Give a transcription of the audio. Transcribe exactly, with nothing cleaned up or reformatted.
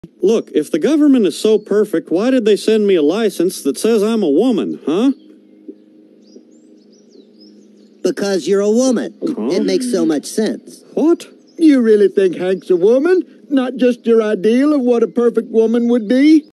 Look, if the government is so perfect, why did they send me a license that says I'm a woman, huh? Because you're a woman. Huh? It makes so much sense. What? You really think Hank's a woman? Not just your ideal of what a perfect woman would be?